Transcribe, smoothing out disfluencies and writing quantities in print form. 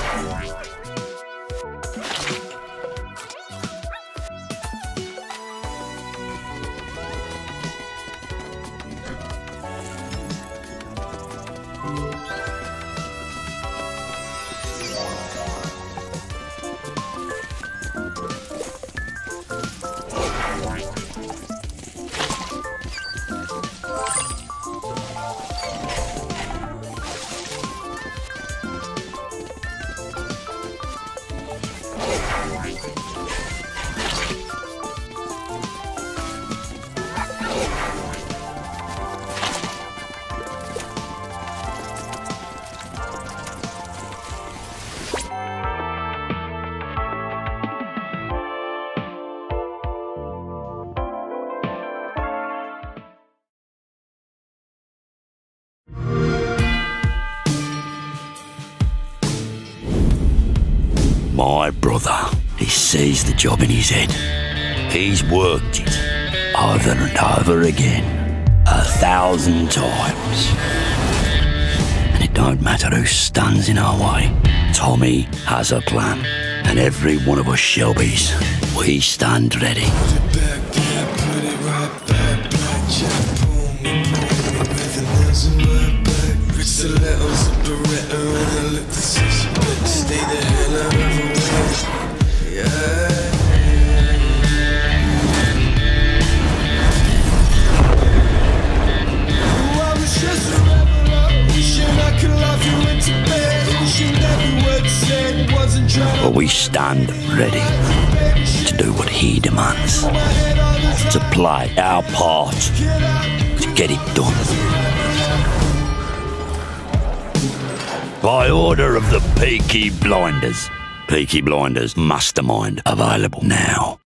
My brother, he sees the job in his head. He's worked it over and over again, 1,000 times. And it don't matter who stands in our way. Tommy has a plan, and every one of us Shelbys, we stand ready. But we stand ready to do what he demands, to play our part, to get it done. By order of the Peaky Blinders. Peaky Blinders Mastermind available now.